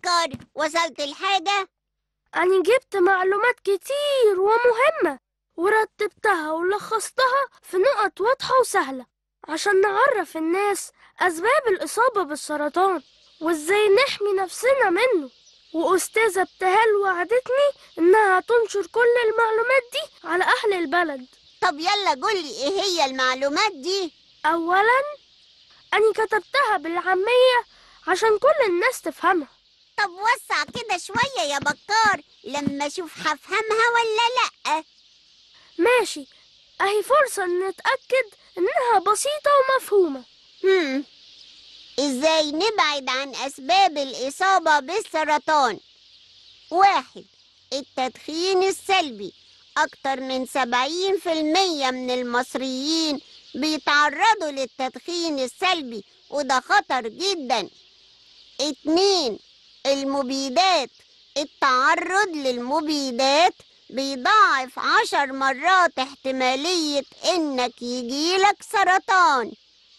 بكر، وصلت الحاجة؟ أنا جبت معلومات كتير ومهمة ورتبتها ولخصتها في نقط واضحة وسهلة عشان نعرف الناس أسباب الإصابة بالسرطان وإزاي نحمي نفسنا منه. وأستاذة ابتهال وعدتني إنها تنشر كل المعلومات دي على أهل البلد. طب يلا قولي ايه هي المعلومات دي؟ أولا، أنا كتبتها بالعامية عشان كل الناس تفهمها. طب وسع كده شوية يا بكار لما اشوف هفهمها ولا لأ. ماشي، أهي فرصة نتأكد إنها بسيطة ومفهومة. ازاي نبعد عن اسباب الاصابة بالسرطان؟ 1. التدخين السلبي. اكتر من 70% من المصريين بيتعرضوا للتدخين السلبي وده خطر جدا. 2. المبيدات. التعرض للمبيدات بيضاعف 10 مرات احتمالية انك يجيلك سرطان.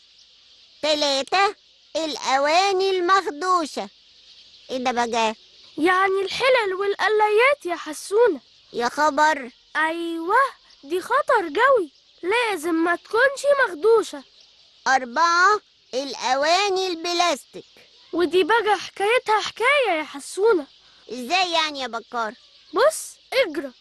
3. الأواني المخدوشة. ايه ده بقى؟ يعني الحلل والقلايات يا حسونة. يا خبر. أيوة، دي خطر جوي، لازم ما تكونش مخدوشة. 4. الأواني البلاستيك. ودي بقى حكايتها حكاية يا حسونة. ازاي يعني يا بكار؟ بص اجرى.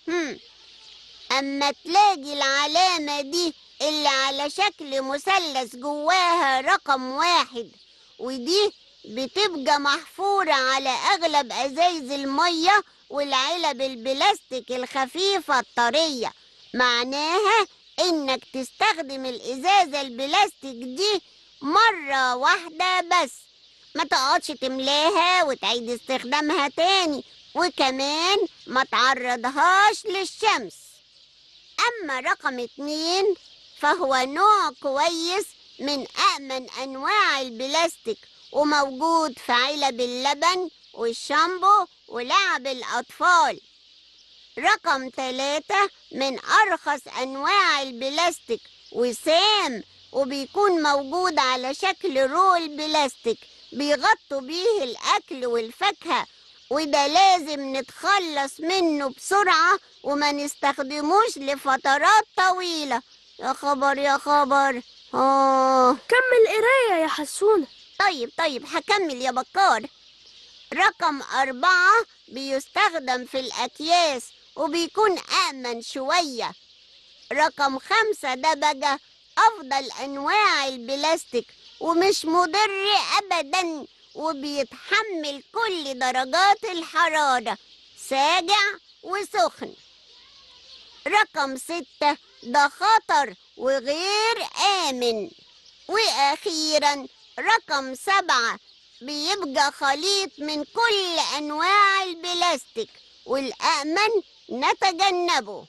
اما تلاقي العلامة دي اللي على شكل مثلث جواها رقم 1 ودي بتبقى محفورة على أغلب أزايز المية والعلب البلاستيك الخفيفة الطرية، معناها إنك تستخدم الإزازة البلاستيك دي مرة واحدة بس، ما تقعدش تملاها وتعيد استخدامها تاني، وكمان ما تعرضهاش للشمس. أما رقم 2 فهو نوع كويس من أأمن أنواع البلاستيك وموجود في علب اللبن والشامبو ولعب الأطفال. رقم 3 من أرخص أنواع البلاستيك وسام وبيكون موجود على شكل رول بلاستيك بيغطوا بيه الأكل والفاكهة، وده لازم نتخلص منه بسرعة وما نستخدموش لفترات طويلة. يا خبر يا خبر. كمل قراية يا حسونة. طيب هكمل يا بكار. رقم 4 بيستخدم في الأكياس وبيكون آمن شوية. رقم 5 ده بقى أفضل أنواع البلاستيك ومش مضر أبدا وبيتحمل كل درجات الحرارة، ساقع وسخن. رقم 6 ده خطر وغير آمن. وأخيرا رقم 7 بيبقى خليط من كل أنواع البلاستيك والأأمن نتجنبه.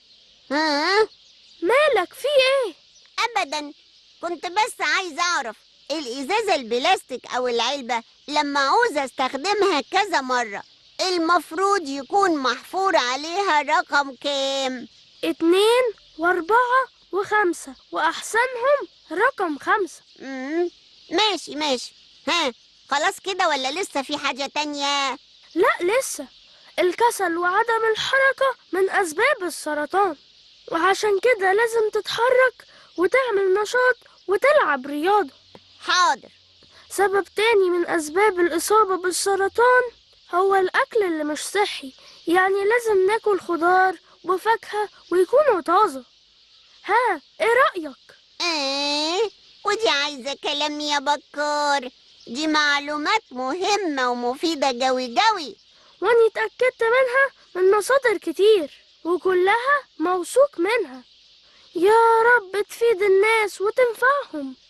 مالك في ايه؟ أبدا، كنت بس عايز أعرف الإزازة البلاستيك أو العلبة لما عاوز أستخدمها كذا مرة المفروض يكون محفور عليها رقم كام؟ 2 و4 و5 وأحسنهم رقم 5. ماشي. خلاص كده ولا لسه في حاجة تانية؟ لا لسه. الكسل وعدم الحركة من أسباب السرطان، وعشان كده لازم تتحرك وتعمل نشاط وتلعب رياضة. حاضر. سبب تاني من أسباب الإصابة بالسرطان هو الأكل اللي مش صحي، يعني لازم ناكل خضار وفاكهة ويكونوا طازة. ها، ايه رأيك؟ ودي عايزة كلام يا بكار، دي معلومات مهمة ومفيدة جوي. واني اتأكدت منها من مصادر كتير وكلها موثوق منها. يا رب تفيد الناس وتنفعهم.